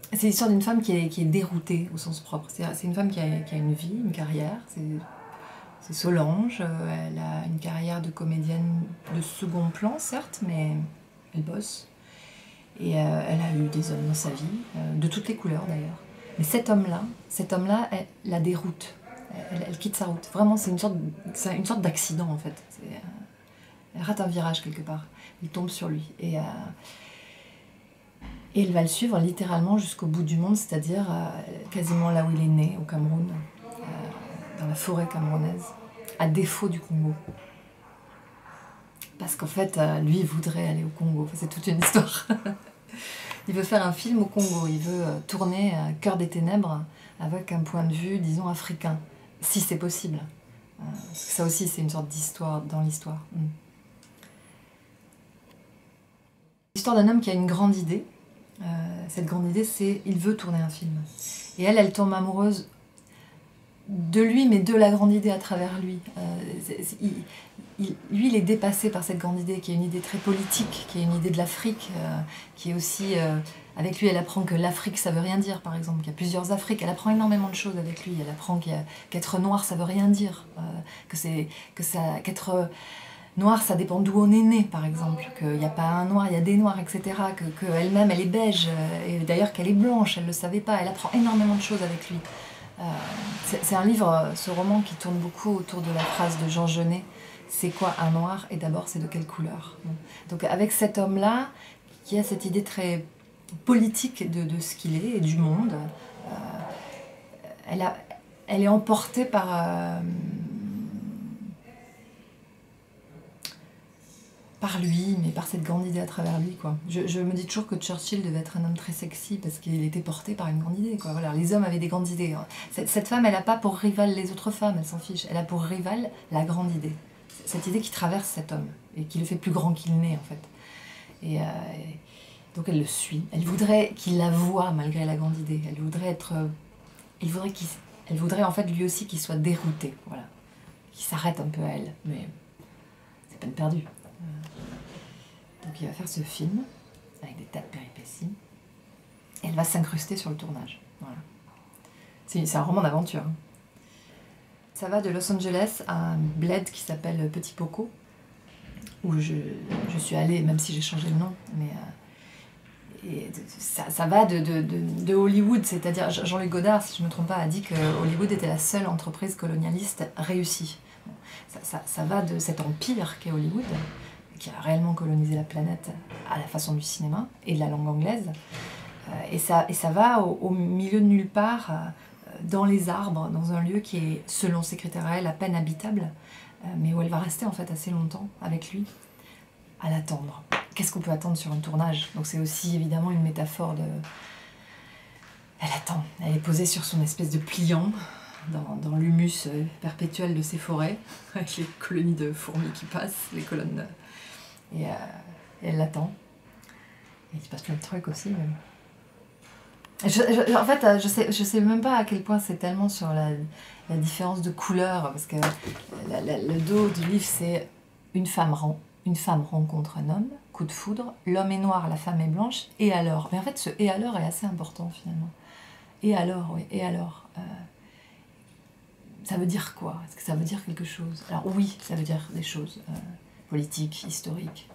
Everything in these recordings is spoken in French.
C'est l'histoire d'une femme qui est déroutée au sens propre. C'est une femme qui a une vie, une carrière. C'est Solange. Elle a une carrière de comédienne de second plan, certes, mais elle bosse. Et elle a eu des hommes dans sa vie, de toutes les couleurs d'ailleurs. Mais cet homme-là, elle la déroute. Elle quitte sa route. Vraiment, c'est une sorte d'accident en fait. Elle rate un virage quelque part. Il tombe sur lui. Et elle va le suivre littéralement jusqu'au bout du monde, c'est-à-dire quasiment là où il est né, au Cameroun, dans la forêt camerounaise, à défaut du Congo. Parce qu'en fait, lui, il voudrait aller au Congo. Enfin, c'est toute une histoire. Il veut faire un film au Congo. Il veut tourner Cœur des Ténèbres avec un point de vue, disons, africain. Si c'est possible. Ça aussi, c'est une sorte d'histoire dans l'histoire. L'histoire d'un homme qui a une grande idée. Cette grande idée, c'est il veut tourner un film. Et elle tombe amoureuse de lui, mais de la grande idée à travers lui. Lui, il est dépassé par cette grande idée, qui est une idée très politique, qui est une idée de l'Afrique, qui est aussi... avec lui, elle apprend que l'Afrique, ça veut rien dire, par exemple, qu'il y a plusieurs Afriques. Elle apprend énormément de choses avec lui. Elle apprend qu'être noir, ça veut rien dire. Qu'être noir, ça dépend d'où on est né, par exemple. Qu'il n'y a pas un noir, il y a des noirs, etc. Qu'elle-même, elle est beige. Et d'ailleurs, qu'elle est blanche, elle ne le savait pas. Elle apprend énormément de choses avec lui. C'est un livre, ce roman, qui tourne beaucoup autour de la phrase de Jean Genet. C'est quoi un noir? Et d'abord, c'est de quelle couleur? Donc avec cet homme-là, qui a cette idée très politique de ce qu'il est et du monde, elle est emportée par lui, mais par cette grande idée à travers lui, quoi. Je me dis toujours que Churchill devait être un homme très sexy parce qu'il était porté par une grande idée, quoi. Voilà, les hommes avaient des grandes idées. Cette femme, elle n'a pas pour rival les autres femmes, elle s'en fiche. Elle a pour rival la grande idée. Cette idée qui traverse cet homme et qui le fait plus grand qu'il n'est, en fait. Et donc elle le suit. Elle voudrait qu'il la voie malgré la grande idée. Elle voudrait en fait lui aussi qu'il soit dérouté, voilà. Qu'il s'arrête un peu à elle, mais c'est peine perdue. Donc il va faire ce film avec des tas de péripéties et elle va s'incruster sur le tournage. Voilà. C'est un roman d'aventure. Ça va de Los Angeles à un bled qui s'appelle Petit Poco, où je suis allée, même si j'ai changé le nom, mais et ça va de Hollywood, c'est-à-dire Jean-Luc Godard, si je ne me trompe pas, a dit que Hollywood était la seule entreprise colonialiste réussie. Ça va de cet empire qu'est Hollywood, qui a réellement colonisé la planète à la façon du cinéma et de la langue anglaise, et ça va au milieu de nulle part, dans les arbres, dans un lieu qui est, selon ses critères à elle, à peine habitable, mais où elle va rester en fait assez longtemps avec lui, à l'attendre. Qu'est-ce qu'on peut attendre sur un tournage? Donc c'est aussi évidemment une métaphore de... Elle attend, elle est posée sur son espèce de pliant, dans l'humus perpétuel de ces forêts, avec les colonies de fourmis qui passent, les colonnes... Et elle l'attend. Et il se passe plein de trucs aussi, mais... En fait, je sais même pas à quel point c'est tellement sur la différence de couleur, parce que le dos du livre, c'est une femme rencontre un homme, coup de foudre, l'homme est noir, la femme est blanche, et alors? Mais en fait, ce « et alors » est assez important, finalement. Et alors, oui, et alors ça veut dire quoi? Est-ce que ça veut dire quelque chose? Alors oui, ça veut dire des choses politiques, historiques.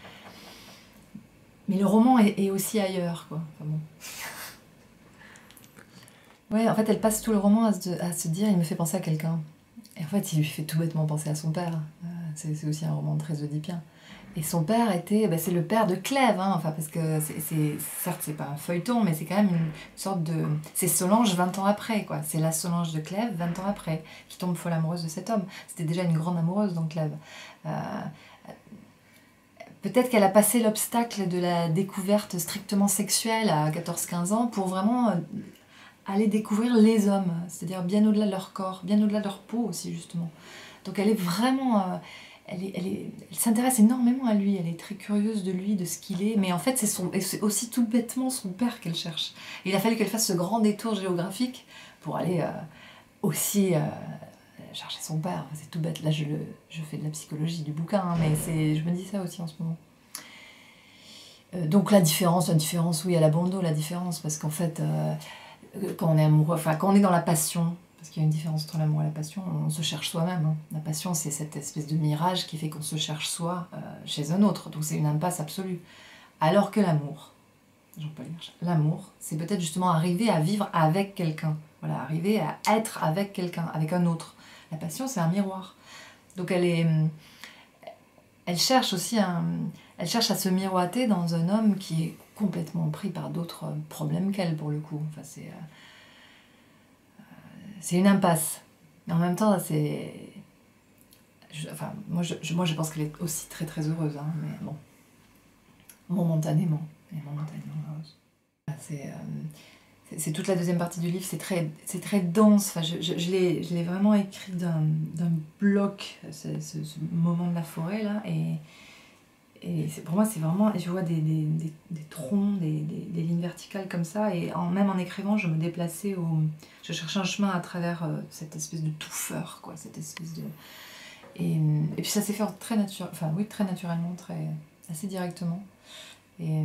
Mais le roman est aussi ailleurs, quoi. Enfin bon... Ouais, en fait, elle passe tout le roman à se dire « il me fait penser à quelqu'un ». Et en fait, il lui fait tout bêtement penser à son père. C'est aussi un roman très oedipien. Et son père était... c'est le père de Clèves, hein, enfin, parce que certes, c'est pas un feuilleton, mais c'est quand même une sorte de... C'est Solange 20 ans après, quoi. C'est la Solange de Clèves 20 ans après, qui tombe folle amoureuse de cet homme. C'était déjà une grande amoureuse, donc Clèves. Peut-être qu'elle a passé l'obstacle de la découverte strictement sexuelle à 14-15 ans pour vraiment... aller découvrir les hommes, c'est-à-dire bien au-delà de leur corps, bien au-delà de leur peau aussi, justement. Donc elle est vraiment... elle s'intéresse énormément à lui, elle est très curieuse de lui, de ce qu'il est, mais en fait c'est aussi tout bêtement son père qu'elle cherche. Il a fallu qu'elle fasse ce grand détour géographique pour aller aussi chercher son père. C'est tout bête, là je fais de la psychologie du bouquin, hein, mais je me dis ça aussi en ce moment. Donc la différence, oui, elle a bon dos, la différence, parce qu'en fait, quand on est amoureux, enfin quand on est dans la passion, parce qu'il y a une différence entre l'amour et la passion, on se cherche soi-même. Hein. La passion, c'est cette espèce de mirage qui fait qu'on se cherche soi chez un autre, donc c'est une impasse absolue. Alors que l'amour, Jean-Paul Hirsch, l'amour, c'est peut-être justement arriver à vivre avec quelqu'un, voilà, arriver à être avec quelqu'un, avec un autre. La passion, c'est un miroir. Donc elle cherche aussi elle cherche à se miroiter dans un homme qui est complètement pris par d'autres problèmes qu'elle, pour le coup. Enfin, c'est une impasse. Mais en même temps, enfin, moi, je pense qu'elle est aussi très très heureuse, hein, mais bon, momentanément. Et momentanément heureuse. C'est toute la deuxième partie du livre, c'est très dense. Enfin, je l'ai vraiment écrit d'un bloc, ce moment de la forêt là, et pour moi c'est vraiment, je vois des troncs, des lignes verticales comme ça, et même en écrivant je me déplaçais, je cherchais un chemin à travers cette espèce de touffeur, quoi, cette espèce de... Et puis ça s'est fait très naturellement, assez directement. Et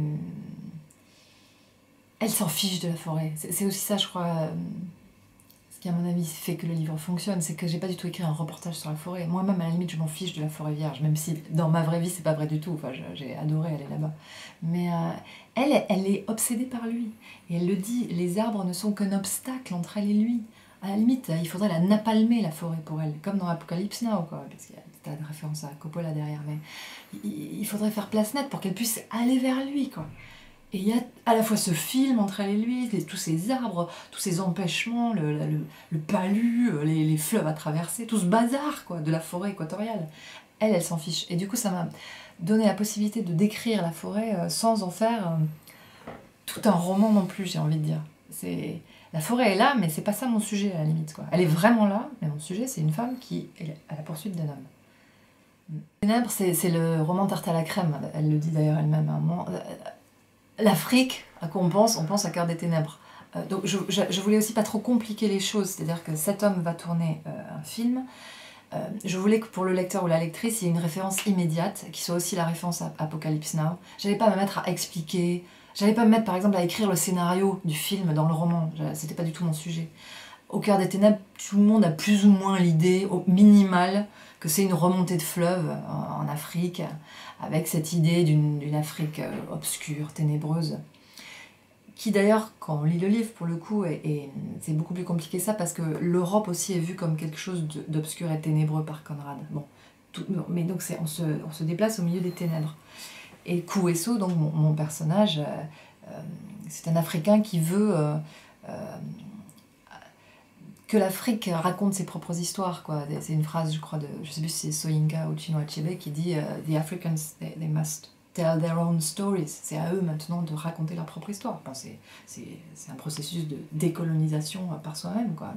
elle s'en fiche de la forêt. C'est aussi ça, je crois, ce qui, à mon avis, fait que le livre fonctionne, c'est que j'ai pas du tout écrit un reportage sur la forêt. Moi-même, à la limite, je m'en fiche de la forêt vierge, même si dans ma vraie vie, c'est pas vrai du tout. Enfin, j'ai adoré aller là-bas. Mais elle est obsédée par lui. Et elle le dit, les arbres ne sont qu'un obstacle entre elle et lui. À la limite, il faudrait la napalmer, la forêt, pour elle, comme dans Apocalypse Now, quoi, parce qu'il y a des tas de références à Coppola derrière, mais il faudrait faire place nette pour qu'elle puisse aller vers lui, quoi. Et il y a à la fois ce film entre elle et lui, tous ces arbres, tous ces empêchements, le palu, les fleuves à traverser, tout ce bazar, quoi, de la forêt équatoriale. Elle s'en fiche. Et du coup, ça m'a donné la possibilité de décrire la forêt sans en faire tout un roman non plus, j'ai envie de dire. La forêt est là, mais c'est pas ça mon sujet, à la limite, quoi. Elle est vraiment là, mais mon sujet, c'est une femme qui est à la poursuite d'un homme. Ténèbres, c'est le roman Tarte à la crème. Elle le dit d'ailleurs elle-même à un moment. L'Afrique, à quoi on pense à Cœur des Ténèbres. Donc je voulais aussi pas trop compliquer les choses, c'est-à-dire que cet homme va tourner un film. Je voulais que pour le lecteur ou la lectrice, il y ait une référence immédiate, qui soit aussi la référence à Apocalypse Now. J'allais pas me mettre à expliquer, j'allais pas me mettre par exemple à écrire le scénario du film dans le roman, c'était pas du tout mon sujet. Au Cœur des Ténèbres, tout le monde a plus ou moins l'idée, au minimal, que c'est une remontée de fleuve en Afrique, avec cette idée d'une Afrique obscure, ténébreuse, qui d'ailleurs, quand on lit le livre, pour le coup, c'est beaucoup plus compliqué ça, parce que l'Europe aussi est vue comme quelque chose d'obscur et ténébreux par Conrad. Bon, mais donc on se déplace au milieu des ténèbres. Et Kouesso, donc mon personnage, c'est un Africain qui veut que l'Afrique raconte ses propres histoires, quoi. C'est une phrase, je crois, je sais plus si c'est Soyinka ou Chinua Achebe qui dit The Africans, they must tell their own stories. C'est à eux maintenant de raconter leur propre histoire. Enfin, c'est un processus de décolonisation par soi-même, quoi.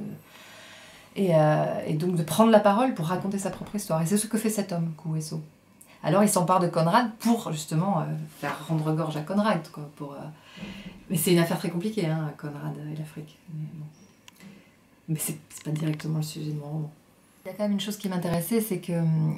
Et donc de prendre la parole pour raconter sa propre histoire. Et c'est ce que fait cet homme, Kouesso. Alors il s'empare de Conrad pour justement faire rendre gorge à Conrad, quoi. Mais c'est une affaire très compliquée, hein, Conrad et l'Afrique. Mais c'est pas directement le sujet de mon roman. Il y a quand même une chose qui m'intéressait, c'est que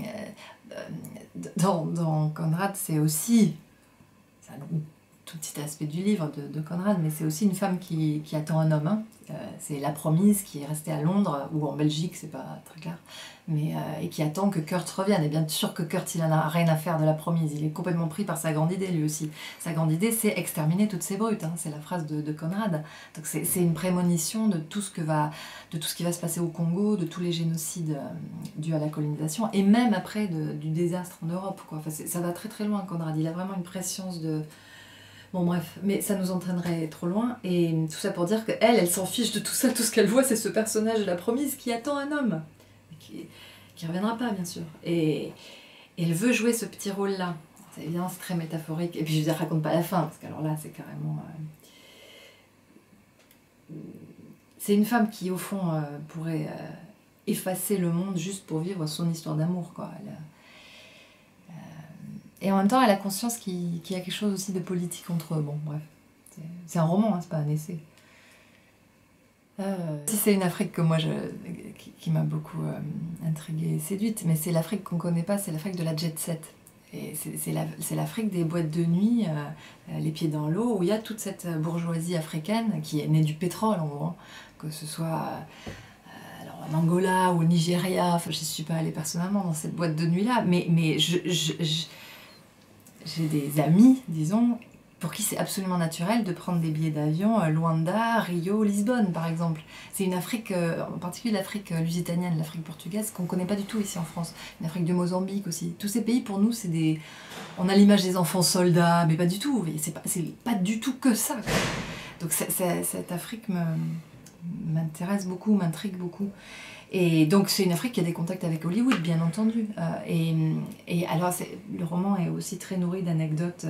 dans Conrad, c'est aussi, c'est un tout petit aspect du livre de Conrad, mais c'est aussi une femme qui attend un homme. Hein. C'est la promise qui est restée à Londres, ou en Belgique, c'est pas très clair, mais, et qui attend que Kurt revienne. Et bien sûr que Kurt, il en a rien à faire de la promise, il est complètement pris par sa grande idée lui aussi. Sa grande idée, c'est exterminer toutes ces brutes, hein. C'est la phrase de Conrad. Donc c'est une prémonition de tout ce qui va se passer au Congo, de tous les génocides dus à la colonisation, et même après du désastre en Europe, quoi. Enfin, ça va très très loin, Conrad. Il a vraiment une prescience de... Bon bref, mais ça nous entraînerait trop loin, et tout ça pour dire qu'elle s'en fiche de tout ça, tout ce qu'elle voit c'est ce personnage de la promise qui attend un homme, qui reviendra pas bien sûr, et elle veut jouer ce petit rôle-là. Évidemment c'est très métaphorique, et puis je ne raconte pas la fin, parce qu'alors là c'est carrément... C'est une femme qui au fond pourrait effacer le monde juste pour vivre son histoire d'amour, quoi. Et en même temps, elle a conscience qu'il y a quelque chose aussi de politique entre eux. Bon, bref. C'est un roman, hein, c'est pas un essai. Si c'est une Afrique que moi, qui m'a beaucoup intriguée et séduite, mais c'est l'Afrique qu'on connaît pas, c'est l'Afrique de la jet set. Et c'est l'Afrique des boîtes de nuit, les pieds dans l'eau, où il y a toute cette bourgeoisie africaine qui est née du pétrole, en gros, hein. Que ce soit alors en Angola ou au Nigeria, enfin je ne suis pas allée personnellement dans cette boîte de nuit-là, mais j'ai des amis, disons, pour qui c'est absolument naturel de prendre des billets d'avion Luanda, Rio, Lisbonne par exemple. C'est une Afrique, en particulier l'Afrique lusitanienne, l'Afrique portugaise, qu'on ne connaît pas du tout ici en France. Une Afrique du Mozambique aussi. Tous ces pays pour nous, c'est des... On a l'image des enfants soldats, mais pas du tout. C'est pas du tout que ça, quoi. Donc cette Afrique m'intéresse beaucoup, m'intrigue beaucoup. Et donc c'est une Afrique qui a des contacts avec Hollywood, bien entendu. Et alors le roman est aussi très nourri d'anecdotes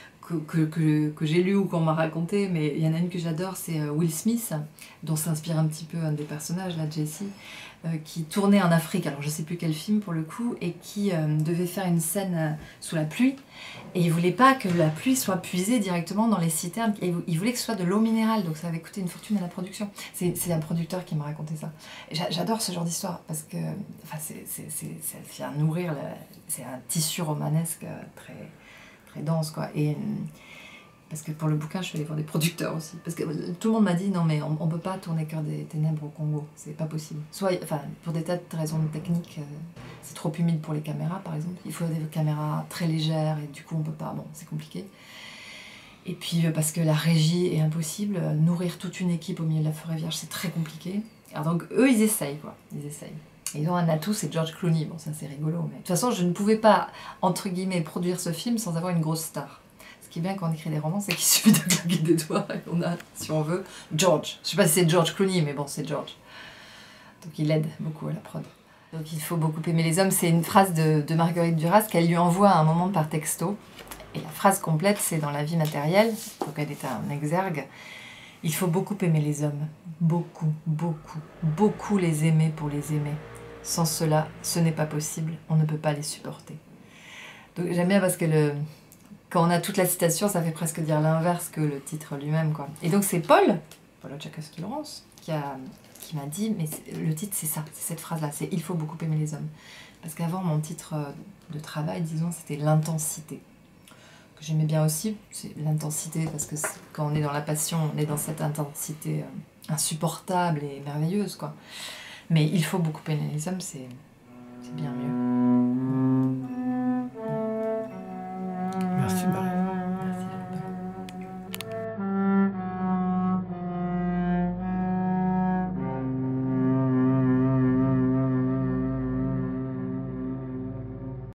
que j'ai lues ou qu'on m'a racontées, mais il y en a une que j'adore, c'est Will Smith, dont s'inspire un petit peu un des personnages, là, Jesse, qui tournait en Afrique, alors je sais plus quel film pour le coup, et qui devait faire une scène sous la pluie, et il voulait pas que la pluie soit puisée directement dans les citernes, et il voulait que ce soit de l'eau minérale, donc ça avait coûté une fortune à la production. C'est un producteur qui m'a raconté ça. J'adore ce genre d'histoire, parce que enfin, ça vient nourrir, c'est un tissu romanesque très, très dense, quoi. Et parce que pour le bouquin, je suis allée voir des producteurs aussi. Parce que tout le monde m'a dit, non mais on ne peut pas tourner Cœur des Ténèbres au Congo, c'est pas possible. Soit, enfin, pour des tas de raisons techniques, c'est trop humide pour les caméras, par exemple. Il faut des caméras très légères et du coup on peut pas, bon, c'est compliqué. Et puis parce que la régie est impossible, nourrir toute une équipe au milieu de la forêt vierge, c'est très compliqué. Alors donc eux, ils essayent, quoi, ils essayent. Et ils ont un atout, c'est George Clooney. Bon, ça c'est rigolo, mais de toute façon, je ne pouvais pas, entre guillemets, produire ce film sans avoir une grosse star. Ce qui est bien quand on écrit des romans, c'est qu'il suffit de claquer des doigts et on a, si on veut, George. Je sais pas si c'est George Clooney, mais bon, c'est George. Donc il aide beaucoup à la prod. Donc il faut beaucoup aimer les hommes. C'est une phrase de Marguerite Duras qu'elle lui envoie à un moment par texto. Et la phrase complète, c'est dans La vie matérielle, donc elle est un exergue. Il faut beaucoup aimer les hommes. Beaucoup, beaucoup, beaucoup les aimer pour les aimer. Sans cela, ce n'est pas possible, on ne peut pas les supporter. Donc j'aime bien parce que quand on a toute la citation, ça fait presque dire l'inverse que le titre lui-même, quoi. Et donc c'est Paul Tchaikovsky-Lawrence, qui m'a dit, mais le titre c'est ça, c'est cette phrase-là, c'est « Il faut beaucoup aimer les hommes ». Parce qu'avant, mon titre de travail, disons, c'était « L'intensité ». Que j'aimais bien aussi, c'est l'intensité, parce que quand on est dans la passion, on est dans cette intensité insupportable et merveilleuse, quoi. Mais il faut beaucoup aimer les hommes, c'est bien mieux.